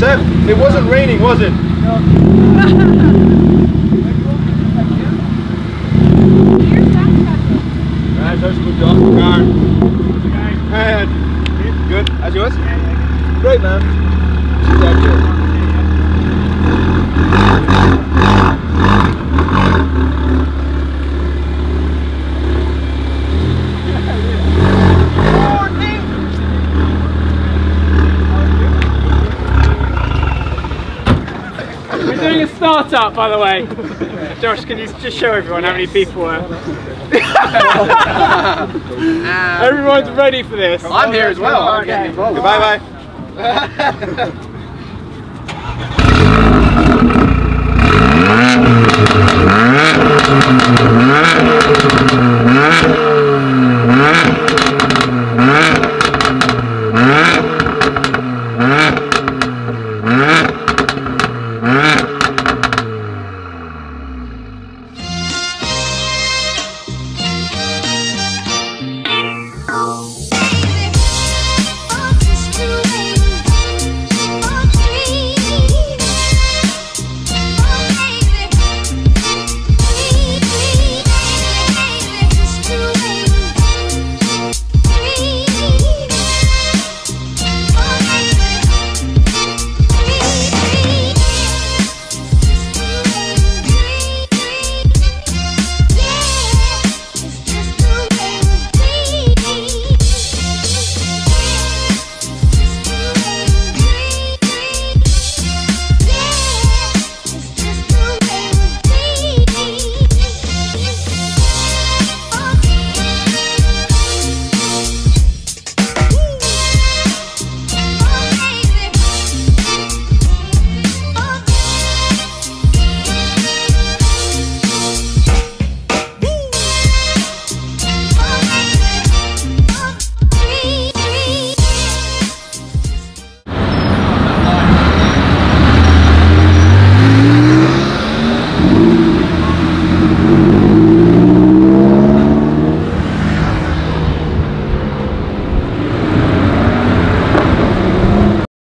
Seb, it wasn't raining, was it? No. Right, that's a good job. Good. As yours? Great, man. We're doing a start-up, by the way. Josh, can you just show everyone how many people were? Everyone's ready for this. I'm here as well. I'm getting involved. Goodbye, bye.